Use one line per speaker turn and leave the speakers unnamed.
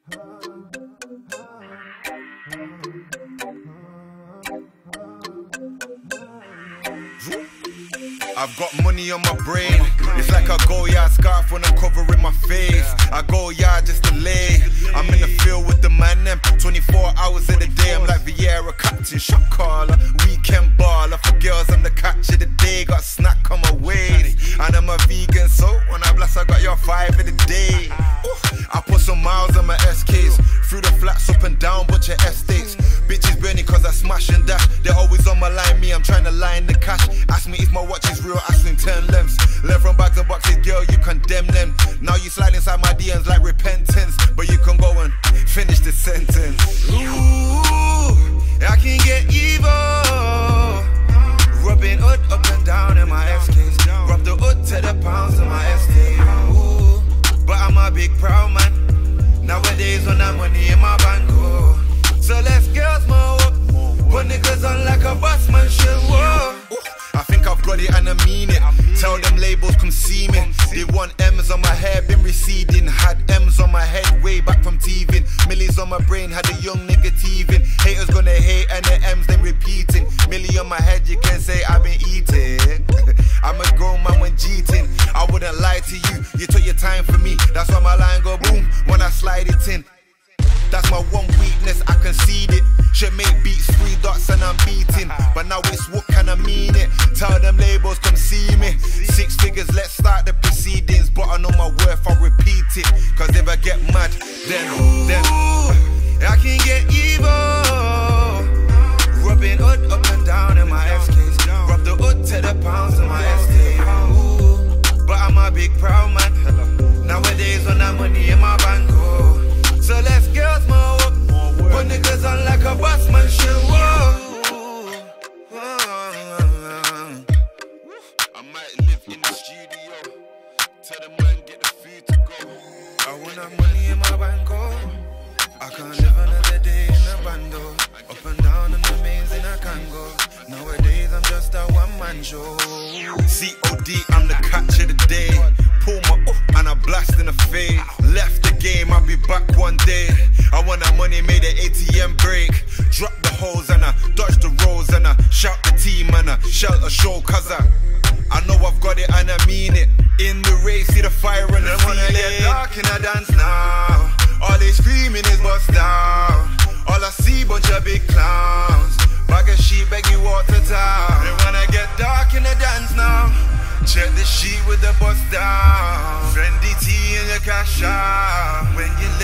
I've got money on my brain. It's like a go-yard scarf when I'm covering my face. I go yard just to lay. I'm in the field with the man them 24 hours of the day. I'm like Vieira, captain, shot caller, weekend baller. For girls, I'm the catch of the day. Got snack on my waist. And I'm a vegan, so when I blast, I got your 5 of the day. I put some miles on my SKs. Through the flats, up and down, bunch of estates. Bitches burning cause I smash and dash. They're always on my line, me, I'm trying to line the cash. Ask me if my watch is real, I swing 10 lengths. Left from bags and boxes, girl, you condemn them. Now you slide inside my DMs like repentance. But you can go and finish the sentence. Ooh, I can get evil. Rubbing hood up and down in my SKs. Rub the hood to the pounds in my estate. Ooh, but I'm a big proud man. Nowadays when I'm money in my bank, oh. So let's girls more up. Put niggas on like a boss man should, whoa. I think I've got it and I mean it. Tell them labels come see me. They want M's on my hair, been receding. Had M's on my head way back from teething. Millies on my brain, had a young nigga teething. Haters gonna hate and the M's then repeating. Millie on my head, you can say I've been eating. I'm a grown man when cheating. I wouldn't lie to you, you took your time for me. That's why my line go boom when I slide it in. That's my one weakness, I concede it. Should make beats 3 dots and I'm beating. But now it's what can I mean it. Tell them labels come see me. 6 figures, let's start the proceedings. But I know my worth, I'll repeat it. Cause if I get mad, then I can get evil. Rubbing hood up and down in my SKs. Rub the hood to the pounds in my estate. Ooh, but I'm a big proud man. Nowadays when I'm money in my bank, oh. So let's girls more up. Put niggas on like a boss man should, whoa. I might live in the studio. Tell the man get the food to go. I want that money in my bank, oh. I can't live another day in a bando. Up and down on the mains in a Kango. Nowadays I'm just a one-man show. COD, I'm the catch of the day. Pull my and I blast in the face. Left the game, I'll be back one day. I want that money, made the ATM break. Drop the holes and I dodge the rolls and I shout the team and I shout a show. Cause I know I've got it and I mean it. In the race, see the fire and the wanna get dark in a dance now. All they screaming is bust down. All I see bunch of big clowns. Bag of sheep, beg you water town. They wanna get dark in the dance now. Check the sheet with the bust down. Fendi T in your cash out. When you